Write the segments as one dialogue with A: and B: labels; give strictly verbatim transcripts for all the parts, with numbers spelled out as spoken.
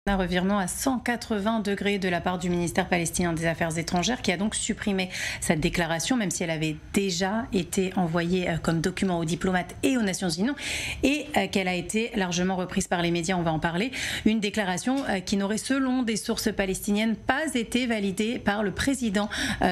A: Un revirement à cent quatre-vingts degrés de la part du ministère palestinien des Affaires étrangères qui a donc supprimé cette déclaration, même si elle avait déjà été envoyée comme document aux diplomates et aux Nations Unies et qu'elle a été largement reprise par les médias, on va en parler. Une déclaration qui n'aurait, selon des sources palestiniennes, pas été validée par le président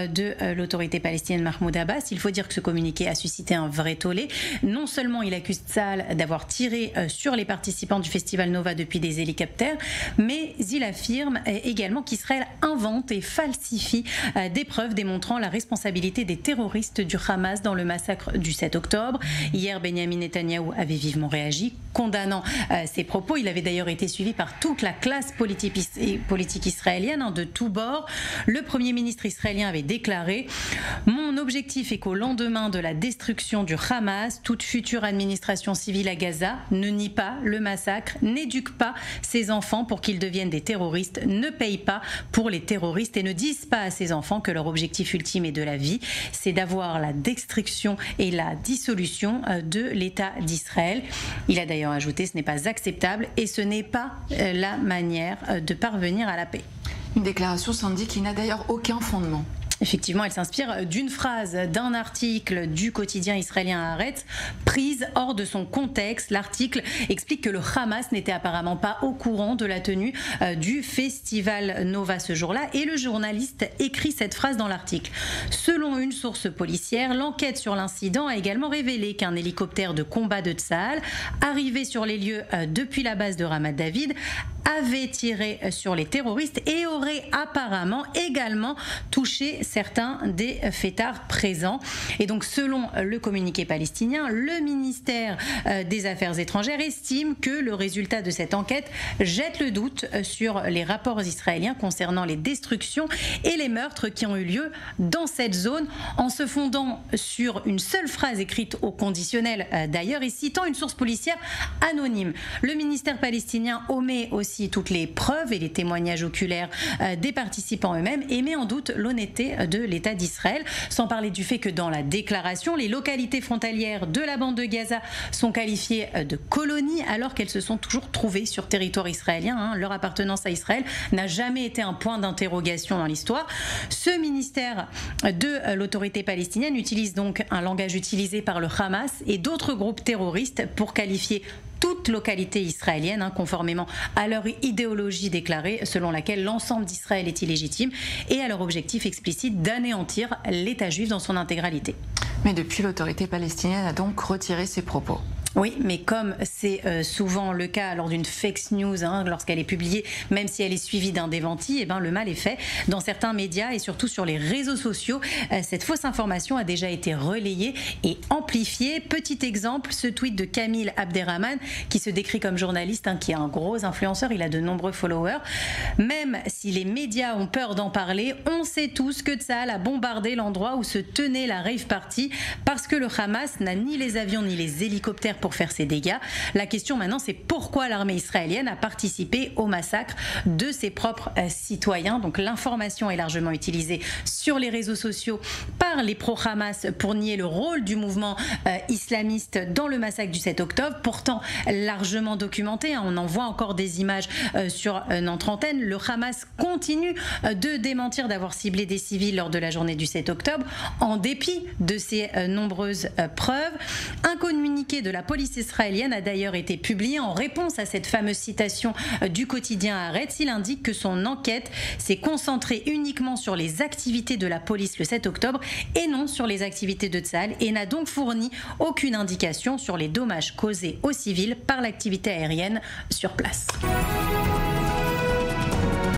A: de l'autorité palestinienne Mahmoud Abbas. Il faut dire que ce communiqué a suscité un vrai tollé. Non seulement il accuse Tsahal d'avoir tiré sur les participants du festival Nova depuis des hélicoptères, mais il affirme également qu'Israël invente et falsifie des preuves démontrant la responsabilité des terroristes du Hamas dans le massacre du sept octobre. Hier, Benyamin Netanyahou avait vivement réagi, condamnant ces propos. Il avait d'ailleurs été suivi par toute la classe politique, politique israélienne, de tous bords. Le Premier ministre israélien avait déclaré « Mon objectif est qu'au lendemain de la destruction du Hamas, toute future administration civile à Gaza ne nie pas le massacre, n'éduque pas ses enfants pour qu'ils deviennent des terroristes, ne payent pas pour les terroristes et ne disent pas à ses enfants que leur objectif ultime est de la vie, c'est d'avoir la destruction et la dissolution de l'État d'Israël. » Il a d'ailleurs ajouté « Ce n'est pas acceptable et ce n'est pas la manière de parvenir à la paix. »
B: Une déclaration, Sandy, qui n'a d'ailleurs aucun fondement.
A: Effectivement, elle s'inspire d'une phrase d'un article du quotidien israélien Haaretz, prise hors de son contexte. L'article explique que le Hamas n'était apparemment pas au courant de la tenue du festival Nova ce jour-là, et le journaliste écrit cette phrase dans l'article. Selon une source policière, l'enquête sur l'incident a également révélé qu'un hélicoptère de combat de Tsahal, arrivé sur les lieux depuis la base de Ramat David, avait tiré sur les terroristes et aurait apparemment également touché certains des fêtards présents. Et donc, selon le communiqué palestinien, le ministère des Affaires étrangères estime que le résultat de cette enquête jette le doute sur les rapports israéliens concernant les destructions et les meurtres qui ont eu lieu dans cette zone, en se fondant sur une seule phrase écrite au conditionnel d'ailleurs et citant une source policière anonyme. Le ministère palestinien omet aussi toutes les preuves et les témoignages oculaires des participants eux-mêmes et met en doute l'honnêteté de l'État d'Israël, sans parler du fait que dans la déclaration, les localités frontalières de la bande de Gaza sont qualifiées de colonies alors qu'elles se sont toujours trouvées sur territoire israélien. Hein. Leur appartenance à Israël n'a jamais été un point d'interrogation dans l'histoire. Ce ministère de l'autorité palestinienne utilise donc un langage utilisé par le Hamas et d'autres groupes terroristes pour qualifier toute localité israélienne, hein, conformément à leur idéologie déclarée, selon laquelle l'ensemble d'Israël est illégitime, et à leur objectif explicite d'anéantir l'État juif dans son intégralité.
B: Mais depuis, l'autorité palestinienne a donc retiré ses propos.
A: Oui, mais comme c'est euh, souvent le cas lors d'une fake news, hein, lorsqu'elle est publiée, même si elle est suivie d'un démenti, eh ben, le mal est fait. Dans certains médias et surtout sur les réseaux sociaux, euh, cette fausse information a déjà été relayée et amplifiée. Petit exemple, ce tweet de Camille Abderrahman, qui se décrit comme journaliste, hein, qui est un gros influenceur, il a de nombreux followers. Même si les médias ont peur d'en parler, on sait tous que Tsahal a bombardé l'endroit où se tenait la rave party parce que le Hamas n'a ni les avions ni les hélicoptères pour faire ses dégâts. La question maintenant, c'est pourquoi l'armée israélienne a participé au massacre de ses propres euh, citoyens. Donc l'information est largement utilisée sur les réseaux sociaux par les pro-Hamas pour nier le rôle du mouvement euh, islamiste dans le massacre du sept octobre, pourtant largement documenté. Hein. On en voit encore des images euh, sur euh, notre antenne. Le Hamas continue euh, de démentir d'avoir ciblé des civils lors de la journée du sept octobre, en dépit de ces euh, nombreuses euh, preuves. Un communiqué de la police israélienne a d'ailleurs été publié en réponse à cette fameuse citation du quotidien Haaretz. Il indique que son enquête s'est concentrée uniquement sur les activités de la police le sept octobre et non sur les activités de Tsahal et n'a donc fourni aucune indication sur les dommages causés aux civils par l'activité aérienne sur place.